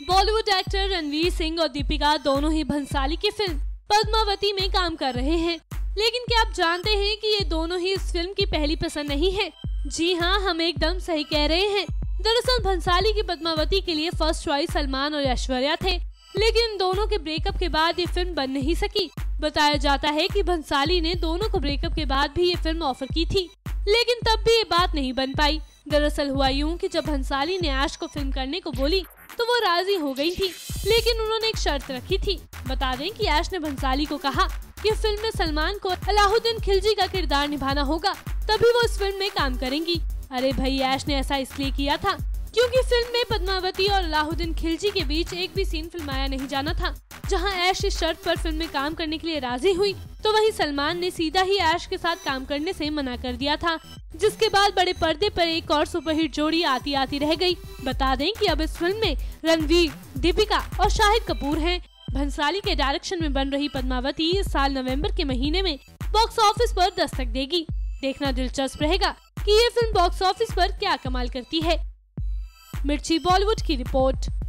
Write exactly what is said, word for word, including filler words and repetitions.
Bollywood actor Ranveer Singh और दीपिका दोनों ही भंसाली की फिल्म पद्मावती में काम कर रहे हैं। लेकिन क्या आप जानते हैं कि ये दोनों ही इस फिल्म की पहली पसंद नहीं है? जी हाँ, हम एकदम सही कह रहे हैं। दरअसल भंसाली की पद्मावती के लिए फर्स्ट चॉइस सलमान और ऐश्वर्या थे, लेकिन इन दोनों के ब्रेकअप के बाद ये फिल्म बन नहीं सकी। बताया जाता है कि भंसाली ने दोनों को ब्रेकअप के बाद भी ये फिल्म ऑफर की थी, लेकिन तब भी ये बात नहीं बन पाई। दरअसल हुआ यूं कि जब भंसाली ने ऐश को फिल्म करने को बोली तो वो राजी हो गई थी, लेकिन उन्होंने एक शर्त रखी थी। बता दें कि ऐश ने भंसाली को कहा कि फिल्म में सलमान को अलाउद्दीन खिलजी का किरदार निभाना होगा, तभी वो इस फिल्म में काम करेंगी। अरे भाई, ऐश ने ऐसा इसलिए किया था क्योंकि फिल्म में पद्मावती और अलाउद्दीन खिलजी के बीच एक भी सीन फिल्माया नहीं जाना था। जहां ऐश इस शर्त पर फिल्म में काम करने के लिए राजी हुई, तो वहीं सलमान ने सीधा ही ऐश के साथ काम करने से मना कर दिया था, जिसके बाद बड़े पर्दे पर एक और सुपरहिट जोड़ी आती आती रह गई। बता दें कि अब इस फिल्म में रणवीर, दीपिका और शाहिद कपूर हैं। भंसाली के डायरेक्शन में बन रही पद्मावती इस साल नवंबर के महीने में बॉक्स ऑफिस पर दस्तक देगी। देखना दिलचस्प रहेगा कि ये फिल्म बॉक्स ऑफिस पर क्या कमाल करती है। मिर्ची बॉलीवुड की रिपोर्ट।